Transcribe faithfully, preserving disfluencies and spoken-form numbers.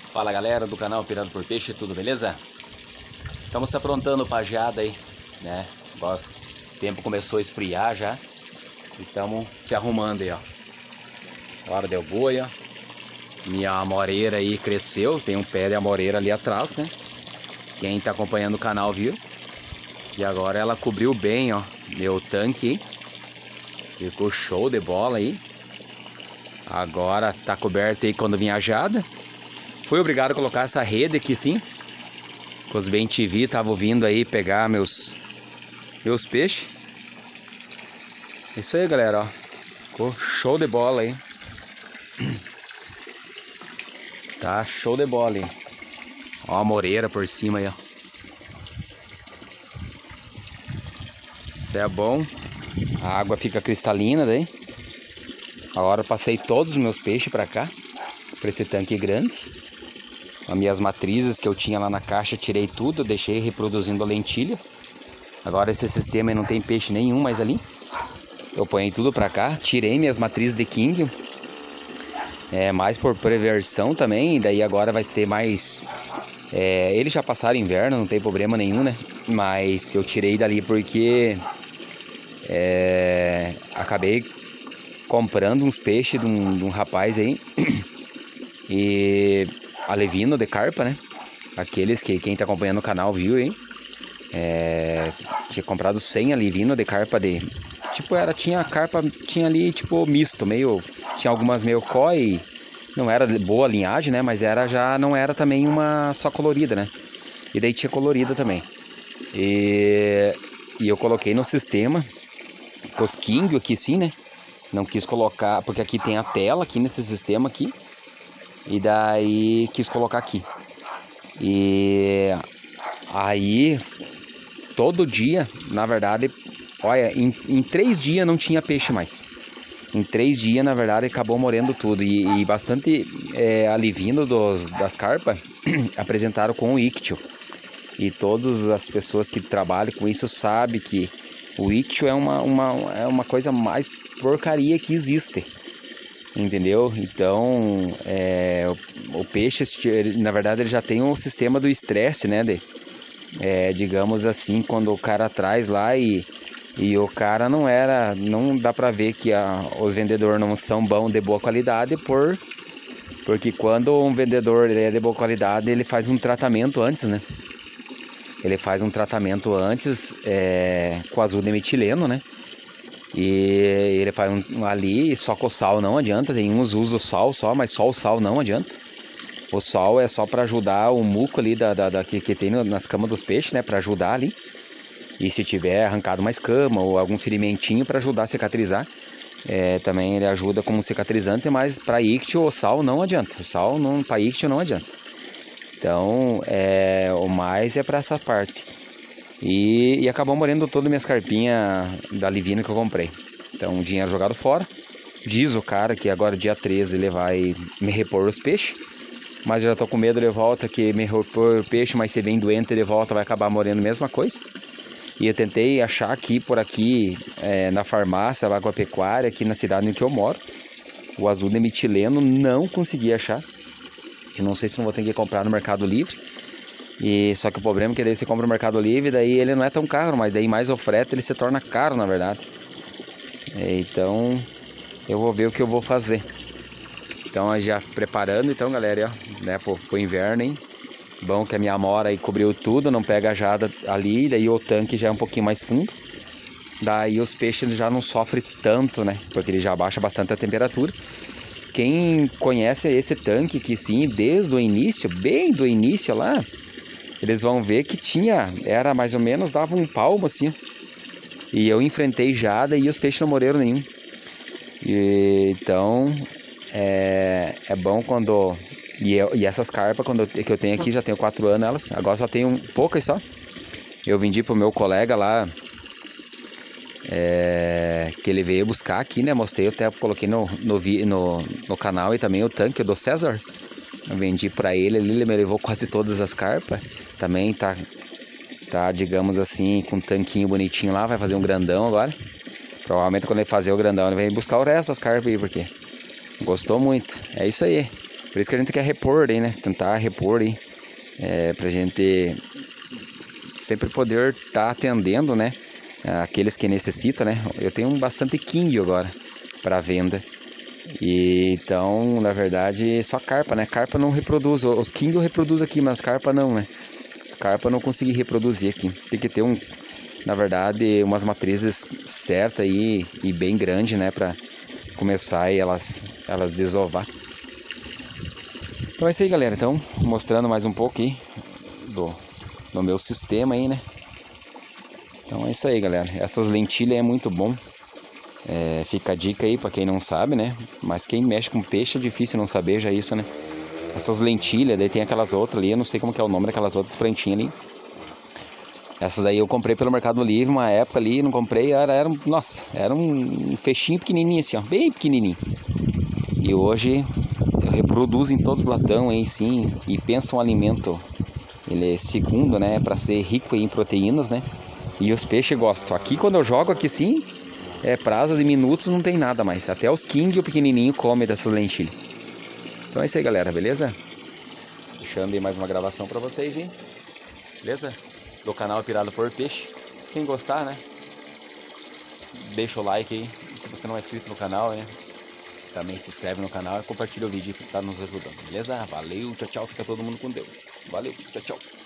Fala galera do canal Pirando por Peixe, tudo beleza? Estamos se aprontando pra geada aí, né? O tempo começou a esfriar já e estamos se arrumando aí, ó. Hora deu boi, ó. Minha amoreira aí cresceu, tem um pé de amoreira ali atrás, né? Quem tá acompanhando o canal viu. E agora ela cobriu bem, ó, meu tanque. Ficou show de bola aí. Agora tá coberto aí quando vinha a geada. Fui obrigado a colocar essa rede aqui sim. Os bem T V estavam vindo aí pegar meus meus peixes. Isso aí, galera, ó. Ficou show de bola aí. Tá show de bola aí. Ó a moreira por cima aí, ó. Isso é bom. A água fica cristalina daí. Agora eu passei todos os meus peixes pra cá, pra esse tanque grande. As minhas matrizes que eu tinha lá na caixa, tirei tudo, deixei reproduzindo a lentilha. Agora esse sistema aí não tem peixe nenhum mais ali. Eu ponhei tudo pra cá, tirei minhas matrizes de king. É, mais por preversão também, e daí agora vai ter mais... É, eles já passaram inverno, não tem problema nenhum, né? Mas eu tirei dali porque... É, acabei comprando uns peixes de um, de um rapaz aí. E... alevino de carpa, né? Aqueles que quem tá acompanhando o canal viu, hein? É, tinha comprado cem alevino de carpa de... Tipo, era, tinha carpa, tinha ali, tipo, misto, meio... Tinha algumas meio coi, não era boa linhagem, né? Mas era já, não era também uma só colorida, né? E daí tinha colorida também. E, e eu coloquei no sistema, cosquinho aqui sim, né? Não quis colocar, porque aqui tem a tela, aqui nesse sistema aqui. E daí quis colocar aqui. E aí todo dia, na verdade, olha, em, em três dias não tinha peixe mais. Em três dias, na verdade, acabou morrendo tudo. E, e bastante é, alevino dos, das carpas apresentaram com o ictio. E todas as pessoas que trabalham com isso sabem que o ictio é uma, uma, é uma coisa mais porcaria que existe. Entendeu? Então, é, o, o peixe, na verdade, ele já tem um sistema do estresse, né? De, é, digamos assim, quando o cara traz lá e, e o cara não era... Não dá pra ver que a, os vendedores não são bons de boa qualidade, por, porque quando um vendedor é de boa qualidade, ele faz um tratamento antes, né? Ele faz um tratamento antes é, com azul de metileno, né? E ele faz um, ali só com o sal não adianta. Tem uns usam o sal só, mas só o sal não adianta. O sal é só para ajudar o muco ali da, da, da, que, que tem nas camas dos peixes, né? Para ajudar ali. E se tiver arrancado uma escama ou algum ferimentinho para ajudar a cicatrizar, é, também ele ajuda como cicatrizante, mas para ictio o sal não adianta. O sal não, para ictio não adianta. Então, é, o mais é para essa parte. E, e acabou morrendo todas as minhas carpinhas da Livina que eu comprei. Então, um dinheiro jogado fora. Diz o cara que agora dia treze ele vai me repor os peixes. Mas eu já tô com medo de volta que me repor o peixe, mas se vem doente de volta vai acabar morrendo a mesma coisa. E eu tentei achar aqui, por aqui, é, na farmácia, agropecuária, aqui na cidade em que eu moro. O azul de metileno, não consegui achar. Eu não sei se não vou ter que comprar no Mercado Livre. E só que o problema é que daí você compra no Mercado Livre, daí ele não é tão caro, mas daí mais o frete ele se torna caro, na verdade. Então, eu vou ver o que eu vou fazer. Então, já preparando, então, galera, ó, né, pro, pro inverno, hein? Bom que a minha amora aí cobriu tudo, não pega a jada ali, daí o tanque já é um pouquinho mais fundo. Daí os peixes já não sofrem tanto, né? Porque ele já abaixa bastante a temperatura. Quem conhece esse tanque, que sim, desde o início, bem do início lá, eles vão ver que tinha, era mais ou menos, dava um palmo assim. E eu enfrentei jada e os peixes não morreram nenhum. E, então, é, é bom quando... E, eu, e essas carpas quando eu, que eu tenho aqui, já tenho quatro anos elas. Agora só tenho poucas só. Eu vendi pro meu colega lá, é, que ele veio buscar aqui, né? Mostrei, eu até coloquei no, no, no, no canal e também o tanque do César. Eu vendi pra ele, ele me levou quase todas as carpas. Também tá, tá, digamos assim, com um tanquinho bonitinho lá. Vai fazer um grandão agora. Provavelmente quando ele fazer o grandão, ele vem buscar o resto das carpas aí, porque gostou muito. É isso aí. Por isso que a gente quer repor aí, né? Tentar repor aí. É, pra gente sempre poder estar tá atendendo, né? Aqueles que necessitam, né? Eu tenho bastante king agora para venda. E então, na verdade, só carpa, né? Carpa não reproduz. Os king eu reproduzo aqui, mas carpa não, né? Carpa eu não consegui reproduzir aqui. Tem que ter um, na verdade, umas matrizes certas aí e bem grande, né? Pra começar e elas, elas desovar. Então é isso aí, galera. Então, mostrando mais um pouco aí do, do meu sistema aí, né? Então é isso aí, galera. Essas lentilhas é muito bom. É, fica a dica aí pra quem não sabe, né? Mas quem mexe com peixe é difícil não saber já isso, né? Essas lentilhas, daí tem aquelas outras ali, eu não sei como que é o nome daquelas outras plantinhas ali. Essas aí eu comprei pelo Mercado Livre, uma época ali, não comprei, era, era nossa, era um fechinho pequenininho assim, ó, bem pequenininho. E hoje eu reproduzo em todos os latão aí sim, e pensa um alimento, ele é segundo, né, para ser rico em proteínas, né? E os peixes gostam. Aqui quando eu jogo aqui sim, é prazo de minutos, não tem nada mais. Até os king o pequenininho come dessas lentilhas. Então é isso aí, galera, beleza? Deixando aí mais uma gravação para vocês, hein? Beleza? Do canal Pirado por Peixe. Quem gostar, né? Deixa o like aí. E se você não é inscrito no canal, né? Também se inscreve no canal e compartilha o vídeo que tá nos ajudando, beleza? Valeu, tchau, tchau. Fica todo mundo com Deus. Valeu, tchau, tchau.